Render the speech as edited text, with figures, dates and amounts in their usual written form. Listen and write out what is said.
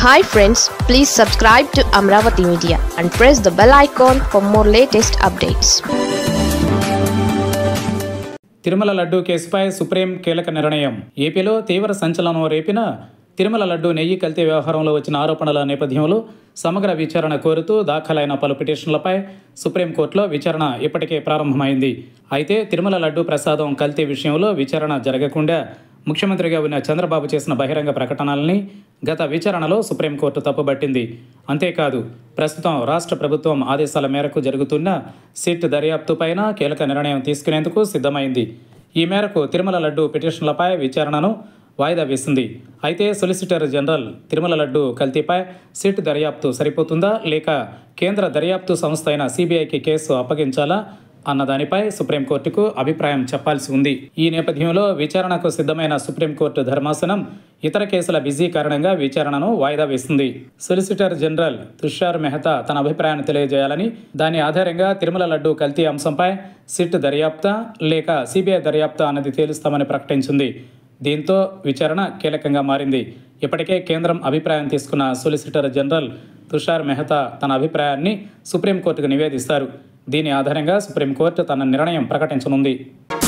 Hi friends, please subscribe to Amravati Media and press the bell icon for more latest updates. Tirumala laddu కేసుపై supreme కీలక నిర్ణయం. ఏపీలో తీవ్ర సంచలనం రేపిన తిరుమల లడ్డూ నెయ్యి కల్తీ వ్యవహారంలో వచ్చిన ఆరోపణల నేపథ్యంలో సమగ్ర విచారణ కోరుతూ దాఖలైన పలు పిటిషన్లపై సుప్రీంకోర్టులో విచారణ ఇప్పటికే ప్రారంభమైంది. అయితే తిరుమల లడ్డూ ప్రసాదం కల్తీ విషయంలో విచారణ జరగకుండా ముఖ్యమంత్రిగా ఉన్న చంద్రబాబు చేసిన బహిరంగ ప్రకటనల్ని గత విచారణలో సుప్రీంకోర్టు తప్పుబట్టింది. అంతేకాదు ప్రస్తుతం రాష్ట్ర ప్రభుత్వం ఆదేశాల మేరకు జరుగుతున్న సిట్ దర్యాప్తుపైన కీలక నిర్ణయం తీసుకునేందుకు సిద్ధమైంది. ఈ మేరకు తిరుమల లడ్డూ పిటిషన్లపై విచారణను వాయిదా వేసింది. అయితే సొలిసిటర్ జనరల్ తిరుమల లడ్డూ కల్తీపై సిట్ దర్యాప్తు సరిపోతుందా లేక కేంద్ర దర్యాప్తు సంస్థ అయిన సిబిఐకి కేసు అప్పగించాలా అన్న దానిపై సుప్రీంకోర్టుకు అభిప్రాయం చెప్పాల్సి ఉంది. ఈ నేపథ్యంలో విచారణకు సిద్ధమైన సుప్రీంకోర్టు ధర్మాసనం ఇతర కేసుల బిజీ కారణంగా విచారణను వాయిదా వేసింది. సొలిసిటర్ జనరల్ తుషార్ మెహతా తన అభిప్రాయాన్ని తెలియజేయాలని, దాని ఆధారంగా తిరుమల లడ్డూ కల్తీ అంశంపై సిట్ దర్యాప్తా లేక సిబిఐ దర్యాప్తా అన్నది తేలుస్తామని ప్రకటించింది. దీంతో విచారణ కీలకంగా మారింది. ఇప్పటికే కేంద్రం అభిప్రాయం తీసుకున్న సొలిసిటర్ జనరల్ తుషార్ మెహతా తన అభిప్రాయాన్ని సుప్రీంకోర్టుకు నివేదిస్తారు. దీని ఆధారంగా సుప్రీంకోర్టు తన నిర్ణయం ప్రకటించనుంది.